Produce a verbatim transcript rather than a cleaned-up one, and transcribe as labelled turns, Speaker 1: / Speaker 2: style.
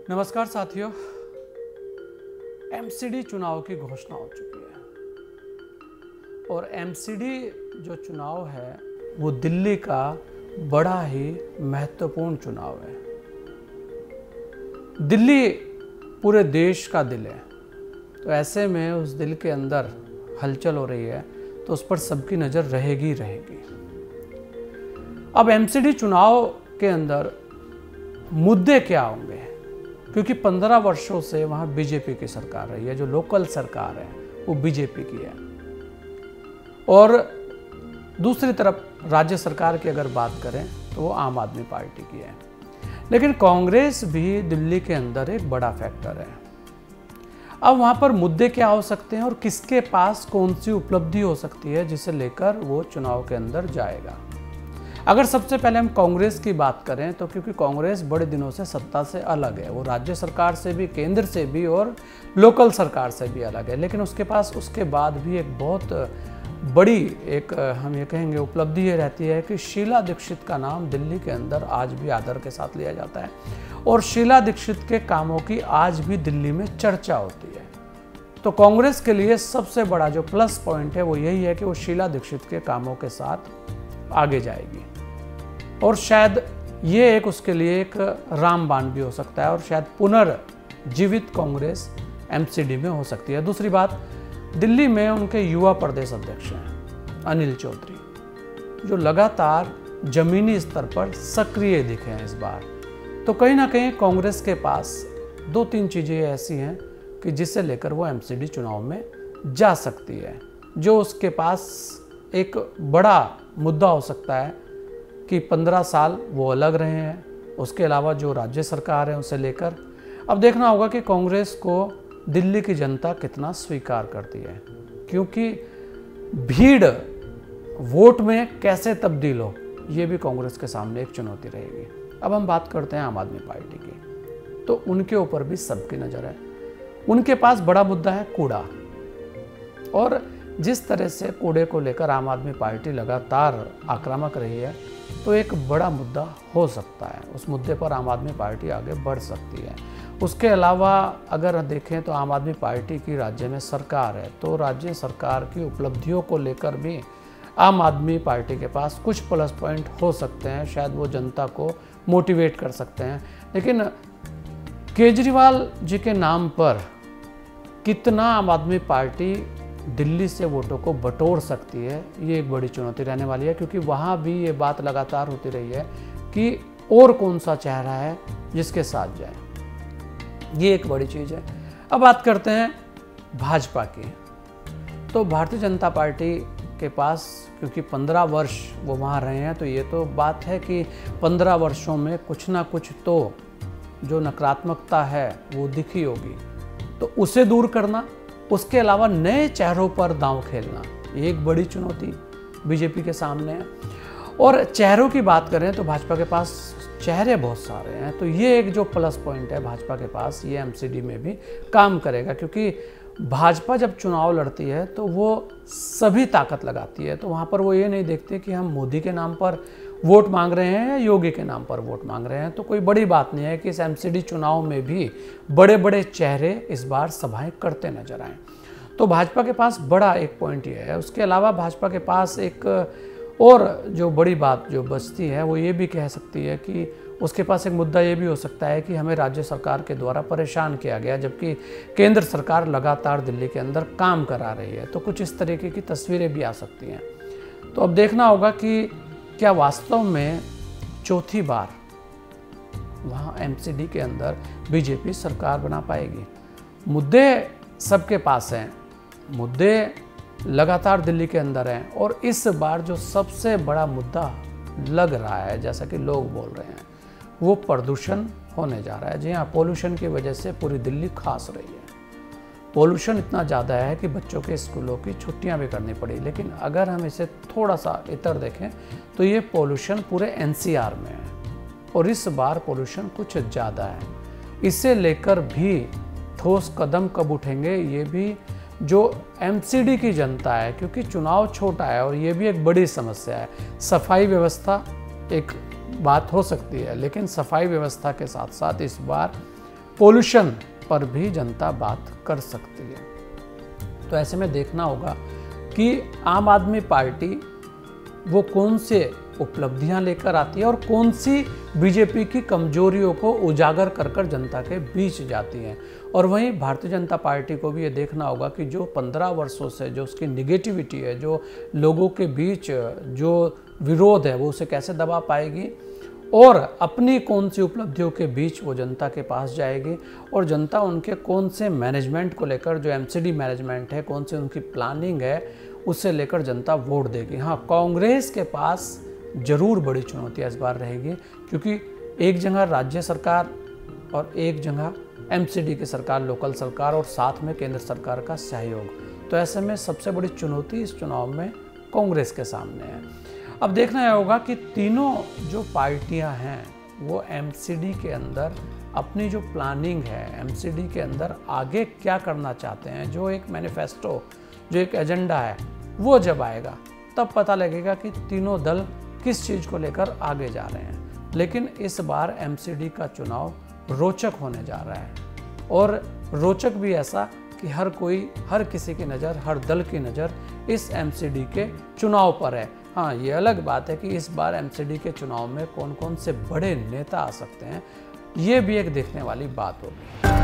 Speaker 1: नमस्कार साथियों, एमसीडी चुनाव की घोषणा हो चुकी है और एमसीडी जो चुनाव है वो दिल्ली का बड़ा ही महत्वपूर्ण चुनाव है। दिल्ली पूरे देश का दिल है, तो ऐसे में उस दिल के अंदर हलचल हो रही है तो उस पर सबकी नज़र रहेगी रहेगी। अब एमसीडी चुनाव के अंदर मुद्दे क्या होंगे, क्योंकि पंद्रह वर्षों से वहाँ बीजेपी की सरकार रही है, जो लोकल सरकार है वो बीजेपी की है। और दूसरी तरफ राज्य सरकार की अगर बात करें तो वो आम आदमी पार्टी की है। लेकिन कांग्रेस भी दिल्ली के अंदर एक बड़ा फैक्टर है। अब वहाँ पर मुद्दे क्या हो सकते हैं और किसके पास कौन सी उपलब्धि हो सकती है जिसे लेकर वो चुनाव के अंदर जाएगा। अगर सबसे पहले हम कांग्रेस की बात करें तो क्योंकि कांग्रेस बड़े दिनों से सत्ता से अलग है, वो राज्य सरकार से भी, केंद्र से भी और लोकल सरकार से भी अलग है, लेकिन उसके पास उसके बाद भी एक बहुत बड़ी एक हम ये कहेंगे उपलब्धि ये रहती है कि शीला दीक्षित का नाम दिल्ली के अंदर आज भी आदर के साथ लिया जाता है और शीला दीक्षित के कामों की आज भी दिल्ली में चर्चा होती है। तो कांग्रेस के लिए सबसे बड़ा जो प्लस पॉइंट है वो यही है कि वो शीला दीक्षित के कामों के साथ आगे जाएगी और शायद ये एक उसके लिए एक रामबाण भी हो सकता है और शायद पुनर्जीवित कांग्रेस एमसीडी में हो सकती है। दूसरी बात, दिल्ली में उनके युवा प्रदेश अध्यक्ष हैं अनिल चौधरी, जो लगातार जमीनी स्तर पर सक्रिय दिखे हैं इस बार। तो कहीं ना कहीं कांग्रेस के पास दो तीन चीज़ें ऐसी हैं कि जिसे लेकर वो एमसीडी चुनाव में जा सकती है। जो उसके पास एक बड़ा मुद्दा हो सकता है कि पंद्रह साल वो अलग रहे हैं, उसके अलावा जो राज्य सरकार है उसे लेकर अब देखना होगा कि कांग्रेस को दिल्ली की जनता कितना स्वीकार करती है, क्योंकि भीड़ वोट में कैसे तब्दील हो ये भी कांग्रेस के सामने एक चुनौती रहेगी। अब हम बात करते हैं आम आदमी पार्टी की, तो उनके ऊपर भी सबकी नज़र है। उनके पास बड़ा मुद्दा है कूड़ा, और जिस तरह से कूड़े को लेकर आम आदमी पार्टी लगातार आक्रामक रही है तो एक बड़ा मुद्दा हो सकता है। उस मुद्दे पर आम आदमी पार्टी आगे बढ़ सकती है। उसके अलावा अगर देखें तो आम आदमी पार्टी की राज्य में सरकार है, तो राज्य सरकार की उपलब्धियों को लेकर भी आम आदमी पार्टी के पास कुछ प्लस पॉइंट हो सकते हैं, शायद वो जनता को मोटिवेट कर सकते हैं। लेकिन केजरीवाल जी के नाम पर कितना आम आदमी पार्टी दिल्ली से वोटों को बटोर सकती है, ये एक बड़ी चुनौती रहने वाली है, क्योंकि वहाँ भी ये बात लगातार होती रही है कि और कौन सा चेहरा है जिसके साथ जाए, ये एक बड़ी चीज़ है। अब बात करते हैं भाजपा की, तो भारतीय जनता पार्टी के पास क्योंकि पंद्रह वर्ष वो वहाँ रहे हैं, तो ये तो बात है कि पंद्रह वर्षों में कुछ ना कुछ तो जो नकारात्मकता है वो दिखी होगी, तो उसे दूर करना, उसके अलावा नए चेहरों पर दांव खेलना, ये एक बड़ी चुनौती बीजेपी के सामने है। और चेहरों की बात करें तो भाजपा के पास चेहरे बहुत सारे हैं, तो ये एक जो प्लस पॉइंट है भाजपा के पास, ये एमसीडी में भी काम करेगा, क्योंकि भाजपा जब चुनाव लड़ती है तो वो सभी ताकत लगाती है। तो वहाँ पर वो ये नहीं देखते कि हम मोदी के नाम पर वोट मांग रहे हैं या योगी के नाम पर वोट मांग रहे हैं। तो कोई बड़ी बात नहीं है कि इस एमसीडी चुनाव में भी बड़े बड़े चेहरे इस बार सभाएं करते नजर आए। तो भाजपा के पास बड़ा एक पॉइंट ये है। उसके अलावा भाजपा के पास एक और जो बड़ी बात जो बचती है वो ये भी कह सकती है कि उसके पास एक मुद्दा ये भी हो सकता है कि हमें राज्य सरकार के द्वारा परेशान किया गया, जबकि केंद्र सरकार लगातार दिल्ली के अंदर काम करा रही है। तो कुछ इस तरीके की तस्वीरें भी आ सकती हैं। तो अब देखना होगा कि क्या वास्तव में चौथी बार वहाँ एमसीडी के अंदर बीजेपी सरकार बना पाएगी। मुद्दे सबके पास हैं, मुद्दे लगातार दिल्ली के अंदर हैं, और इस बार जो सबसे बड़ा मुद्दा लग रहा है, जैसा कि लोग बोल रहे हैं, वो प्रदूषण होने जा रहा है। जी हाँ, पोल्यूशन की वजह से पूरी दिल्ली खास रही है। पोल्यूशन इतना ज़्यादा है कि बच्चों के स्कूलों की छुट्टियां भी करनी पड़ी। लेकिन अगर हम इसे थोड़ा सा इतर देखें तो ये पोल्यूशन पूरे एनसीआर में है, और इस बार पोल्यूशन कुछ ज़्यादा है। इसे लेकर भी ठोस कदम कब उठेंगे, ये भी जो एमसीडी की जनता है, क्योंकि चुनाव छोटा है और ये भी एक बड़ी समस्या है। सफाई व्यवस्था एक बात हो सकती है, लेकिन सफाई व्यवस्था के साथ साथ इस बार पोल्यूशन पर भी जनता बात कर सकती है। तो ऐसे में देखना होगा कि आम आदमी पार्टी वो कौन से उपलब्धियां लेकर आती है और कौन सी बीजेपी की कमजोरियों को उजागर कर कर जनता के बीच जाती है। और वहीं भारतीय जनता पार्टी को भी ये देखना होगा कि जो पंद्रह वर्षों से जो उसकी निगेटिविटी है, जो लोगों के बीच जो विरोध है, वो उसे कैसे दबा पाएगी और अपनी कौन सी उपलब्धियों के बीच वो जनता के पास जाएगी और जनता उनके कौन से मैनेजमेंट को लेकर, जो एमसीडी मैनेजमेंट है, कौन सी उनकी प्लानिंग है, उससे लेकर जनता वोट देगी। हाँ, कांग्रेस के पास जरूर बड़ी चुनौतियाँ इस बार रहेगी, क्योंकि एक जगह राज्य सरकार और एक जगह एमसीडी की सरकार, लोकल सरकार और साथ में केंद्र सरकार का सहयोग। तो ऐसे में सबसे बड़ी चुनौती इस चुनाव में कांग्रेस के सामने है। अब देखना होगा कि तीनों जो पार्टियां हैं वो एमसीडी के अंदर अपनी जो प्लानिंग है, एमसीडी के अंदर आगे क्या करना चाहते हैं, जो एक मैनिफेस्टो, जो एक एजेंडा है, वो जब आएगा तब पता लगेगा कि तीनों दल किस चीज़ को लेकर आगे जा रहे हैं। लेकिन इस बार एमसीडी का चुनाव रोचक होने जा रहा है, और रोचक भी ऐसा कि हर कोई, हर किसी की नज़र, हर दल की नज़र इस एमसीडी के चुनाव पर है। हाँ, ये अलग बात है कि इस बार एमसीडी के चुनाव में कौन कौन से बड़े नेता आ सकते हैं, ये भी एक देखने वाली बात होगी।